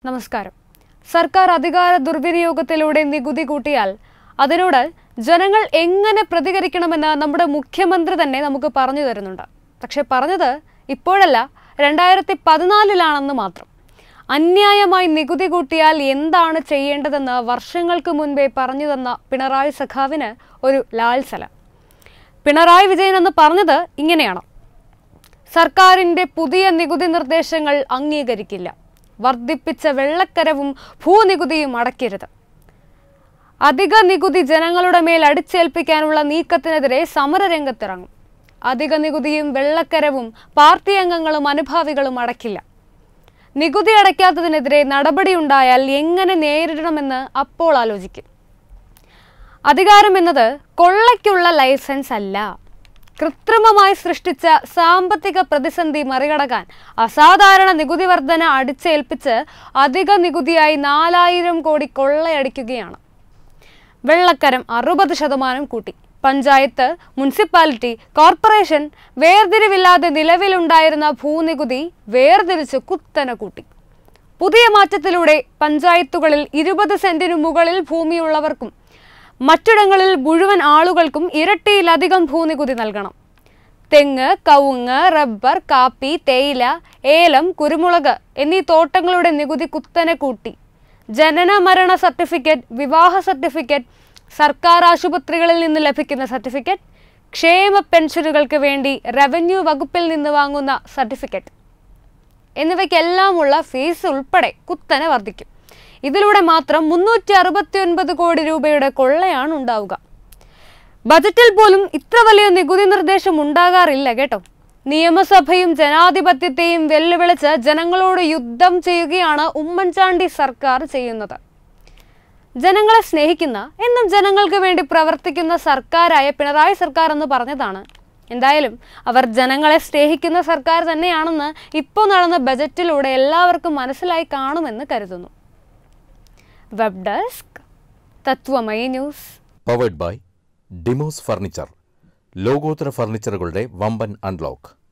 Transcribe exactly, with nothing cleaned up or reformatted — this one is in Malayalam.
നമസ്കാരം. സർക്കാർ അധികാര ദുർവിനിയോഗത്തിലൂടെ നികുതി കൂട്ടിയാൽ അതിനോട് ജനങ്ങൾ എങ്ങനെ പ്രതികരിക്കണമെന്ന് നമ്മുടെ മുഖ്യമന്ത്രി തന്നെ നമുക്ക് പറഞ്ഞു തരുന്നുണ്ട്. പക്ഷെ പറഞ്ഞത് ഇപ്പോഴല്ല, രണ്ടായിരത്തി പതിനാലിലാണെന്ന് മാത്രം. അന്യായമായി നികുതി കൂട്ടിയാൽ എന്താണ് ചെയ്യേണ്ടതെന്ന് വർഷങ്ങൾക്ക് മുൻപേ പറഞ്ഞു തന്ന പിണറായി സഖാവിന് ഒരു ലാൽസല. പിണറായി വിജയൻ എന്ന് പറഞ്ഞത് ഇങ്ങനെയാണ്: സർക്കാരിൻ്റെ പുതിയ നികുതി നിർദ്ദേശങ്ങൾ അംഗീകരിക്കില്ല. വർദ്ധിപ്പിച്ച വെള്ളക്കരവും ഭൂനികുതിയും അടയ്ക്കരുത്. അധിക നികുതി ജനങ്ങളുടെ മേൽ അടിച്ചേൽപ്പിക്കാനുള്ള നീക്കത്തിനെതിരെ സമരരംഗത്തിറങ്ങും. അധിക നികുതിയും വെള്ളക്കരവും പാർട്ടി അംഗങ്ങളും അനുഭാവികളും അടയ്ക്കില്ല. നികുതി അടയ്ക്കാത്തതിനെതിരെ നടപടിയുണ്ടായാൽ എങ്ങനെ നേരിടണമെന്ന് അപ്പോൾ ആലോചിക്കും. അധികാരം എന്നത് കൊള്ളയ്ക്കുള്ള ലൈസൻസ് അല്ല. കൃത്രിമമായി സൃഷ്ടിച്ച സാമ്പത്തിക പ്രതിസന്ധി മറികടക്കാൻ അസാധാരണ നികുതി വർധന അടിച്ചേൽപ്പിച്ച് അധിക നികുതിയായി നാലായിരം കോടി കൊള്ളയടിക്കുകയാണ്. വെള്ളക്കരം അറുപത് ശതമാനം കൂട്ടി. പഞ്ചായത്ത്, മുനിസിപ്പാലിറ്റി, കോർപ്പറേഷൻ വേർതിരിവില്ലാതെ നിലവിലുണ്ടായിരുന്ന ഭൂനികുതി വേർതിരിച്ച് കുത്തനെ കൂട്ടി. പുതിയ മാറ്റത്തിലൂടെ പഞ്ചായത്തുകളിൽ ഇരുപത് സെന്റിനു മുകളിൽ ഭൂമിയുള്ളവർക്കും മറ്റിടങ്ങളിൽ മുഴുവൻ ആളുകൾക്കും ഇരട്ടിയിലധികം ഭൂനികുതി നൽകണം. തെങ്ങ്, കവുങ്ങ്, റബ്ബർ, കാപ്പി, തേയില, ഏലം, കുരുമുളക് എന്നീ തോട്ടങ്ങളുടെ നികുതി കുത്തനെ കൂട്ടി. ജനന മരണ സർട്ടിഫിക്കറ്റ്, വിവാഹ സർട്ടിഫിക്കറ്റ്, സർക്കാർ ആശുപത്രികളിൽ നിന്ന് ലഭിക്കുന്ന സർട്ടിഫിക്കറ്റ്, ക്ഷേമ പെൻഷനുകൾക്ക് വേണ്ടി റവന്യൂ വകുപ്പിൽ നിന്ന് വാങ്ങുന്ന സർട്ടിഫിക്കറ്റ് എന്നിവയ്ക്കെല്ലാമുള്ള ഫീസ് ഉൾപ്പെടെ കുത്തനെ വർദ്ധിക്കും. ഇതിലൂടെ മാത്രം മുന്നൂറ്റി അറുപത്തി ഒൻപത് കോടി രൂപയുടെ കൊള്ളയാണ് ഉണ്ടാവുക. ബജറ്റിൽ പോലും ഇത്ര വലിയ നികുതി നിർദ്ദേശം ഉണ്ടാകാറില്ല കേട്ടോ. നിയമസഭയും ജനാധിപത്യത്തെയും വെല്ലുവിളിച്ച് ജനങ്ങളോട് യുദ്ധം ചെയ്യുകയാണ് ഉമ്മൻചാണ്ടി സർക്കാർ ചെയ്യുന്നത്. ജനങ്ങളെ സ്നേഹിക്കുന്ന, എന്നും ജനങ്ങൾക്ക് വേണ്ടി പ്രവർത്തിക്കുന്ന സർക്കാരായ പിണറായി സർക്കാർ എന്ന് പറഞ്ഞതാണ്. എന്തായാലും അവർ ജനങ്ങളെ സ്നേഹിക്കുന്ന സർക്കാർ തന്നെയാണെന്ന് ഇപ്പോൾ നടന്ന ബജറ്റിലൂടെ എല്ലാവർക്കും മനസ്സിലായി കാണുമെന്ന് കരുതുന്നു. Web desk, Tatwamayi news. Powered by Demos furniture. ലോകോത്തര ഫർണിച്ചറുകളുടെ വമ്പൻ അൺലോക്ക്.